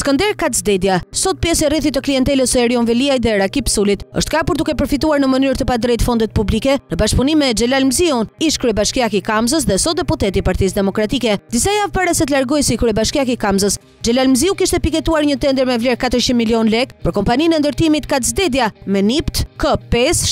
Skënder Kacdedja, sot pjesë e rrethit të klientelës së Erion Veliaj dhe Rakip Psulit, është kapur duke përfituar në mënyrë të padrejtë fondet publike në bashkëpunim me Xhelal Mziun, ish kryebashkiak i Kamzës dhe sot deputet i Partisë Demokratike. Disa javë para se të largohej si kryebashkiak i Kamzës, Xhelal Mziu kishte piketuar një tender me vlerë 400 milion lek për kompaninë e ndërtimit Kacdedja me NIPT K5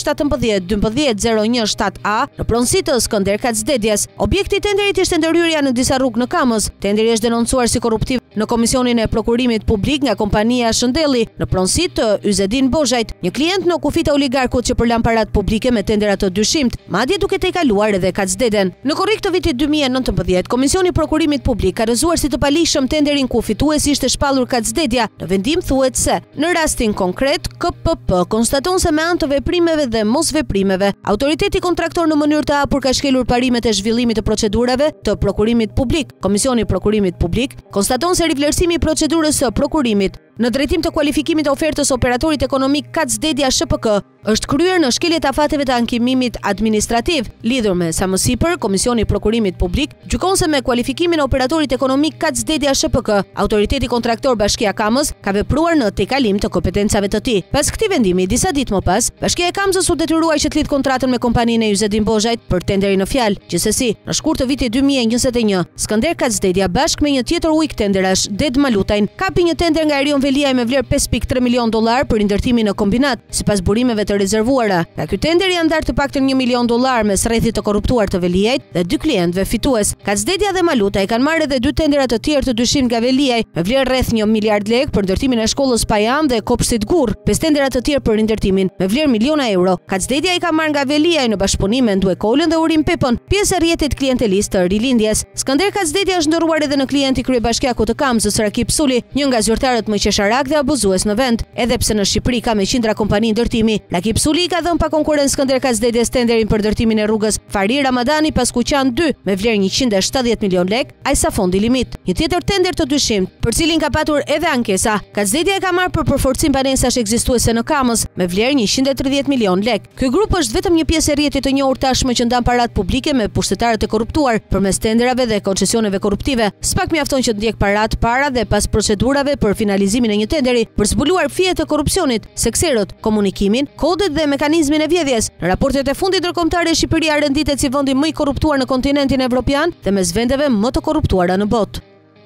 17-12-01-7A në pronësi të Skënder Kacdedjas. Objekti i tenderit ishte ndërhyrja në disa rrugë në Kamës. Tenderi është denoncuar si korruptiv në Komisionin e Prokurimit Publik nga kompania Shëndelli në pronësi të Yzedin Bozhajt, një klient në kufit e oligarkut që përlan parat publike me tenderat të dyshimt, madje duke tejkaluar edhe Kacdeden. Në korrik të vitit 2019, Komisioni i Prokurimit Publik ka rrëzuar si të palishëm tenderin ku fituesi ishte shpallur Kacdedja. Në vendim thuhet se, në rastin konkret, KPP konstaton se me anë të veprimeve dhe mosveprimeve, autoriteti kontraktor në mënyrë të hapur ka shkelur parimet e zhvillimit të procedurave të Prokurimit Publik. Komisioni i Prokurimit Publik konstaton se rivlerësimi i procedurës së prokurimit në drejtim të kualifikimit të ofertës operatorit ekonomik Kacdedja SHPK është kryer në shkelje të afateve të ankimimit administrativ. Lidhur me sa më sipër, Komisioni i Prokurimit Publik gjykon se me kualifikimin e operatorit ekonomik Kacdedja SHPK, autoriteti kontraktor Bashkia e Kamës ka vepruar në tejkalim të kompetencave të tij. Pas këtij vendimi, disa ditë më pas, Bashkia e Kamës u detyruai që të lidh kontratën me kompaninë e Yzedin Bozhajt për tenderin në fjalë. Gjithsesi, në shkurt të vitit 2021, Skënder Kacdedja bashkë me një tjetër ujk tenderash, Ded Malutajn, kapi një tender nga Erion Veliaj me vlerë $5.3 milion për ndërtimin në kombinat, sipas burimeve të rezervuara. Nga ky tender janë ndarë të paktën $1 milion mes rrethit të korruptuar të Veliajt dhe dy klientëve fitues. Kacdedja dhe Malutaj kanë marrë edhe dy tendera të tjerë të dyshim nga Veliaj me vlerë rreth $1 miliard për ndërtimin e shkollës Pajam dhe Kopshtit Gurr, 5 tendera të tjerë për ndërtimin me vlerë miliona euro. Kacdedja i ka marrë nga Veliaj në bashkëpunim me Ndue Kolën dhe Urim Pepën, pjesë e rrjetit klientelist të Rilindjes. Skënder Kacdedja është ndërruar edhe në klienti kryebashkiakut të Kamzës, Rakip Psuli, një nga zyrtarët më qesharak dhe abuzues në vend. Edhe pse në Shqipëri ka me qindra kompani ndërtimi, Rakip Psuli ka dhënë pa konkurrencë Skënder Kacdedjes tenderin për ndërtimin e rrugës Farir Ramadani pas Kuqan 2 me vlerë 170 milion lek, aq sa fondi limit. Një tjetër tender të dyshimt, për cilin ka patur edhe ankesa, Kacdedja e ka marrë për përforcim banesash ekzistuese në Kamës me vlerë 130 milion lek. Ky grup është vetëm një pjesë e rrjetit të njohur tashmë që ndan parat publike me pushtetarët e korruptuar përmes tenderave dhe koncesioneve korruptive. S'pak mjafton që të ndjek parat para dhe pas procedurave për finalizimin e një tenderi për zbuluar fije të korrupsionit, sekserët, komunikimin, kodet dhe mekanizmin e vjedhjes. Në raportet e fundit ndërkombëtare, Shqipëria renditet si vendi më i korruptuar në kontinentin evropian dhe mes vendeve më të korruptuara në botë.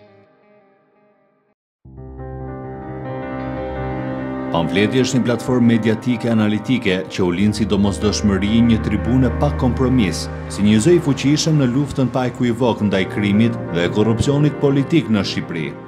Pamfleti është një platformë mediatike analitike që u lind si domosdoshmëri një tribune pa kompromis, si një zë i fuqishëm në luftën pa ekuivok ndaj krimit dhe korrupsionit politik në Shqipëri.